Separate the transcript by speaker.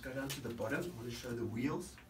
Speaker 1: go down to the bottom. I want to show the wheels.